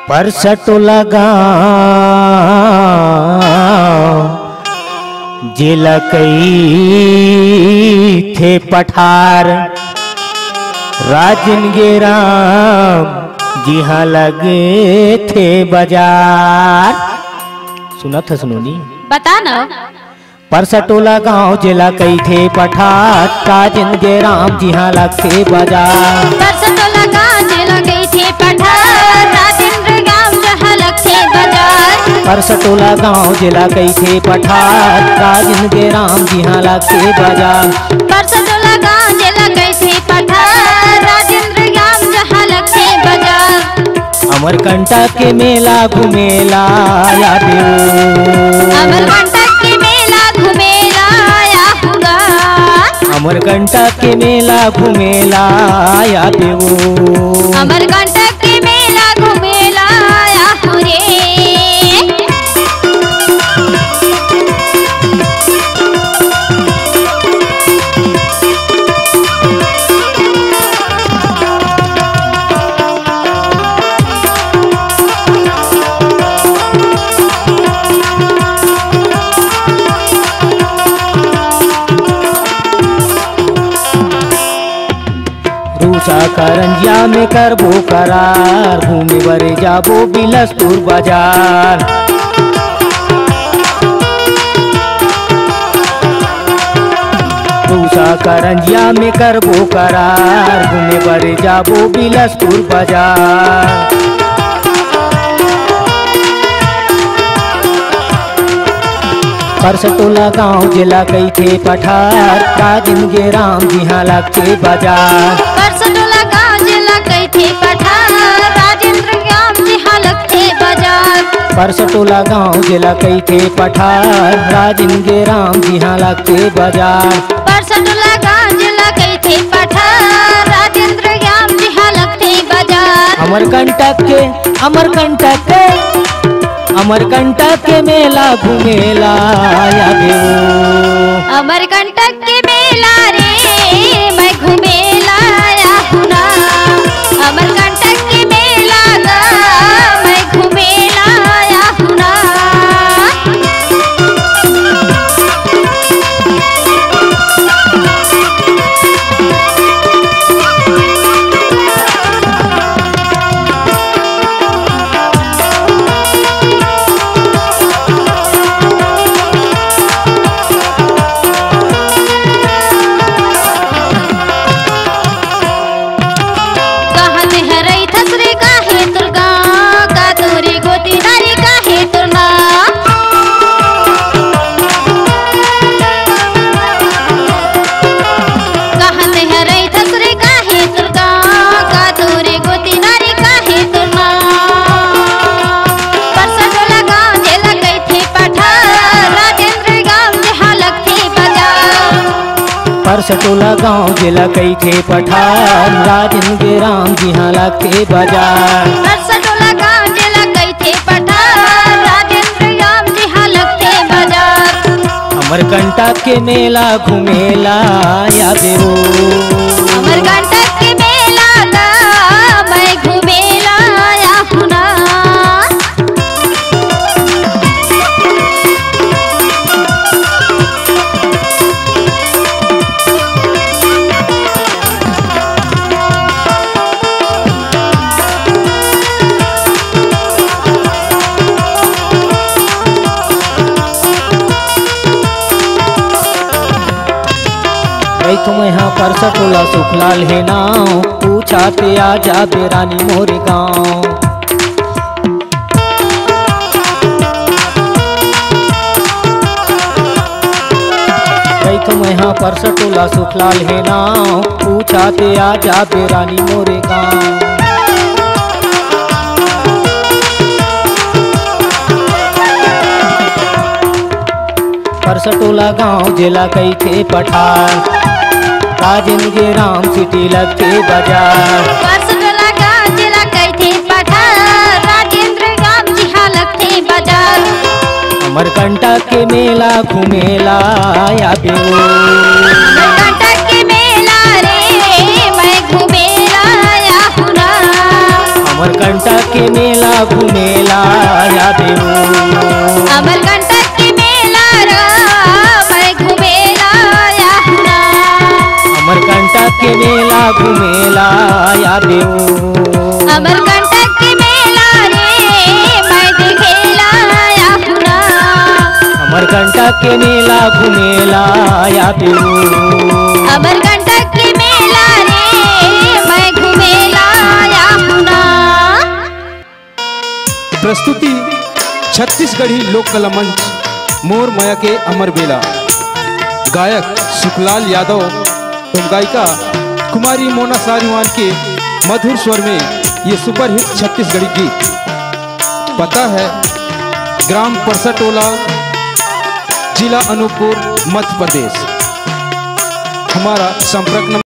परसट लगा जिला कई थे पठार राजन गे राम जी हाँ लगे थे बाजार। सुना था सुनोनी बता ना। परसटोला गांव जिला कई थे पठार राजन गे राम जी हाँ लगते बाजार। परसटोला गांव जिला कई थे पठार राजेंद्र गांव जहाँ लगते बाजार। परसटोला गांव जिला कई थे पठार राजन गे राम जी हाँ लगते बाजार। परसटोला गांव जिला कई थे पठार राजेंद्र गांव जहाँ लगते बाजार। अमरकंटक के मेला घूमेला या अमरकंटक के मेला घूमेला या हुआ। अमरकंटक के मेला घूमेला या अमरकंटक के मेला घूमेला या हुरे। रूसा करंजिया में करबो करार घूमे बरे जाबो बिलसपुर बाजार। रूसा करंजिया में करबो करार घूमे बरे जाबो बिलसपुर बाजार। परसटोला गांव जिला कई थे पठार राजन गे राम जी हाँ लगते बाजार। परसटोला गांव जिला कई थे पठार राजेंद्र गांव जहाँ लगते बाजार। परसटोला गांव जिला कई थे पठार राजन गे राम जी हाँ लगते बाजार। परसटोला गांव जिला कई थे पठार राजेंद्र गांव जहाँ लगते बाजार। अमरकंटक के मेला घूमेला या अमरकंटक के मेला रे मैं घूमेला या हुना। अमरकंटक के मेला गा मैं घूमेला या हुना। परसटोला गांव जिला कई थे पठार राजन गे राम जी हाँ लगते बाजार। परसटोला गांव जिला कई थे पठार राजेंद्र गांव जहाँ लगते बाजार। अमरकंटक के मेला घूमेला या अमरकंटक के मेला गा मैं घूमेला या हुना। तुम यहाँ परसटोला सुखलाल है नाव पूछाते आ जा बेरानी मोरे गाँव। तुम यहाँ परसटोला सुखलाल है नाव पूछाते आ जा बेरानी मोरे गाँव। परसटोला गांव जिला कई थे पठार राजन गे राम सिटी लगते बाजार। परसटोला गांव जिला कई थे पठार राजेंद्र गांव जहाँ लगते बाजार। अमरकंटक के मेला घूमेला या अमरकंटक के मेला रे मैं घूमेला या हुना। अमरकंटक के मेला घूमेला या देऊ। अमरकंटक के मेला रा मैं घूमेला या हुना। अमरकंटक के मेला घूमेला या देऊ। अमरकंटक के मेला रे मैं देखेला या हुना। अमरकंटक के मेला घूमेला या देऊ। अमरकंटक के मेला रे मैं घूमेला या हुना। प्रस्तुति छत्तीसगढ़ी लोक कला मंच मोर माया के अमर बेला। गायक सुखलाल यादव एवं गायिका कुमारी मोना सारीवान के मधुर स्वर में ये सुपरहिट छत्तीसगढ़ी गीत। पता है ग्राम परसटोला, जिला अनूपपुर, मध्य प्रदेश। हमारा संपर्क नंबर